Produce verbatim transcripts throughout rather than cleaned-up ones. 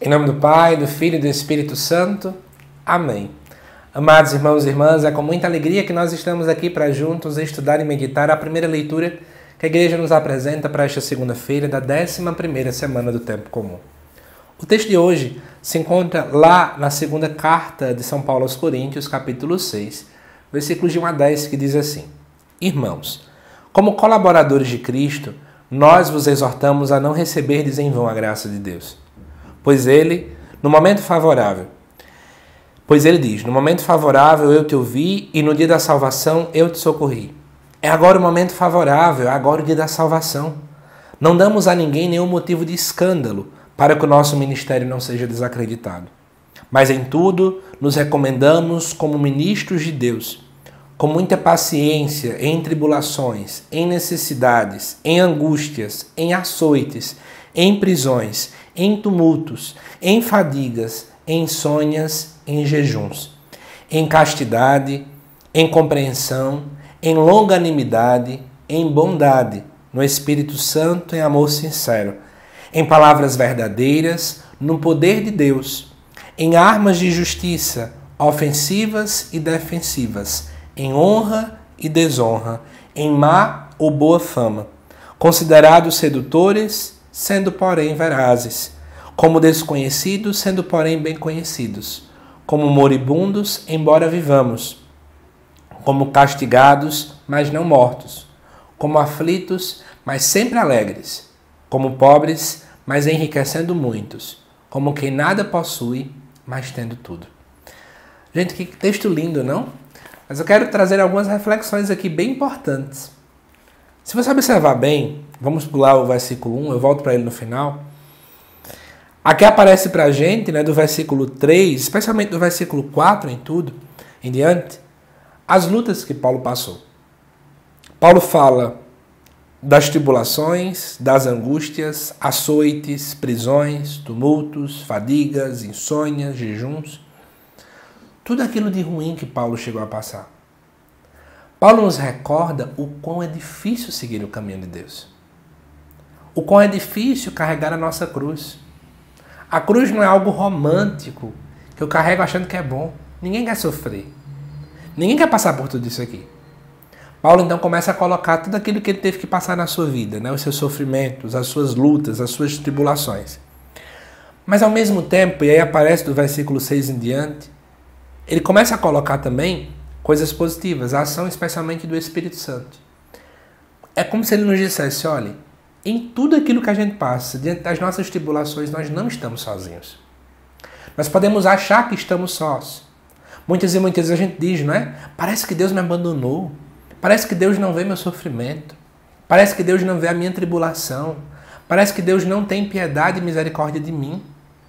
Em nome do Pai, do Filho e do Espírito Santo. Amém. Amados irmãos e irmãs, é com muita alegria que nós estamos aqui para juntos estudar e meditar a primeira leitura que a Igreja nos apresenta para esta segunda-feira da décima primeira semana do Tempo Comum. O texto de hoje se encontra lá na segunda carta de São Paulo aos Coríntios, capítulo seis, versículos de um a dez, que diz assim: Irmãos, como colaboradores de Cristo, nós vos exortamos a não receberdes em vão a graça de Deus. Pois ele, no momento favorável, pois ele diz, no momento favorável eu te ouvi e no dia da salvação eu te socorri. É agora o momento favorável, é agora o dia da salvação. Não damos a ninguém nenhum motivo de escândalo para que o nosso ministério não seja desacreditado. Mas em tudo nos recomendamos como ministros de Deus, com muita paciência em tribulações, em necessidades, em angústias, em açoites, em prisões, em tumultos, em fadigas, em insônias, em jejuns, em castidade, em compreensão, em longanimidade, em bondade, no Espírito Santo, em amor sincero, em palavras verdadeiras, no poder de Deus, em armas de justiça, ofensivas e defensivas, em honra e desonra, em má ou boa fama, considerados sedutores, sendo porém verazes, como desconhecidos, sendo porém bem conhecidos, como moribundos, embora vivamos, como castigados, mas não mortos, como aflitos, mas sempre alegres, como pobres, mas enriquecendo muitos, como quem nada possui, mas tendo tudo. Gente, que texto lindo, não? Mas eu quero trazer algumas reflexões aqui bem importantes. Se você observar bem, vamos pular o versículo um, eu volto para ele no final. Aqui aparece para a gente, né, do versículo três, especialmente do versículo quatro em tudo, em diante, as lutas que Paulo passou. Paulo fala das tribulações, das angústias, açoites, prisões, tumultos, fadigas, insônias, jejuns. Tudo aquilo de ruim que Paulo chegou a passar. Paulo nos recorda o quão é difícil seguir o caminho de Deus. O quão é difícil carregar a nossa cruz. A cruz não é algo romântico que eu carrego achando que é bom. Ninguém quer sofrer. Ninguém quer passar por tudo isso aqui. Paulo então começa a colocar tudo aquilo que ele teve que passar na sua vida, né? Os seus sofrimentos, as suas lutas, as suas tribulações. Mas ao mesmo tempo, e aí aparece do versículo seis em diante, ele começa a colocar também coisas positivas, a ação especialmente do Espírito Santo. É como se ele nos dissesse, olha, em tudo aquilo que a gente passa, diante das nossas tribulações, nós não estamos sozinhos. Nós podemos achar que estamos sós. Muitas e muitas vezes a gente diz, não é? Parece que Deus me abandonou. Parece que Deus não vê meu sofrimento. Parece que Deus não vê a minha tribulação. Parece que Deus não tem piedade e misericórdia de mim.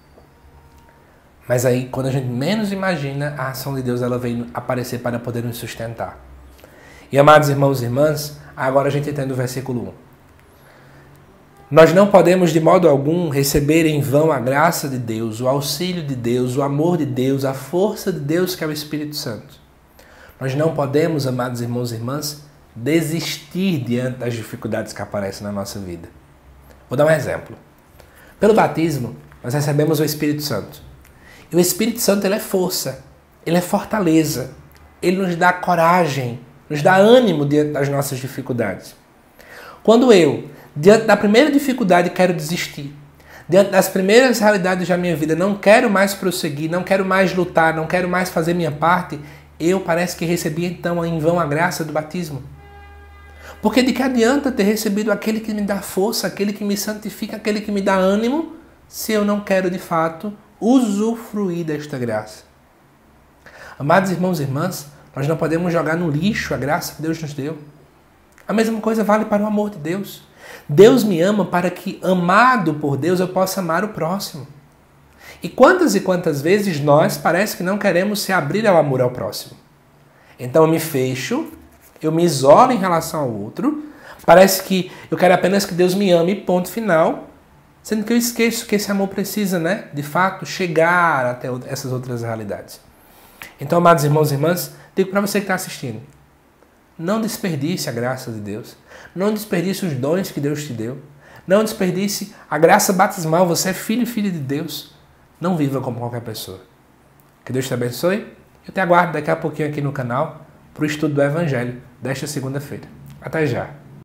Mas aí, quando a gente menos imagina, a ação de Deus ela vem aparecer para poder nos sustentar. E amados irmãos e irmãs, agora a gente entende o versículo um. Nós não podemos de modo algum receber em vão a graça de Deus, o auxílio de Deus, o amor de Deus, a força de Deus que é o Espírito Santo. Nós não podemos, amados irmãos e irmãs, desistir diante das dificuldades que aparecem na nossa vida. Vou dar um exemplo. Pelo batismo, nós recebemos o Espírito Santo. E o Espírito Santo ele é força, ele é fortaleza, ele nos dá coragem, nos dá ânimo diante das nossas dificuldades. Quando eu, diante da primeira dificuldade, quero desistir, diante das primeiras realidades da minha vida, não quero mais prosseguir, não quero mais lutar, não quero mais fazer minha parte, eu parece que recebi então em vão a graça do batismo. Porque de que adianta ter recebido aquele que me dá força, aquele que me santifica, aquele que me dá ânimo, se eu não quero de fato usufruir desta graça? Amados irmãos e irmãs, nós não podemos jogar no lixo a graça que Deus nos deu. A mesma coisa vale para o amor de Deus. Deus me ama para que, amado por Deus, eu possa amar o próximo. E quantas e quantas vezes nós parece que não queremos se abrir ao amor ao próximo. Então eu me fecho, eu me isolo em relação ao outro, parece que eu quero apenas que Deus me ame, ponto final, sendo que eu esqueço que esse amor precisa, né, de fato, chegar até essas outras realidades. Então, amados irmãos e irmãs, digo para você que está assistindo, não desperdice a graça de Deus, não desperdice os dons que Deus te deu, não desperdice a graça batismal, você é filho e filha de Deus. Não viva como qualquer pessoa. Que Deus te abençoe. Eu te aguardo daqui a pouquinho aqui no canal para o estudo do Evangelho desta segunda-feira. Até já!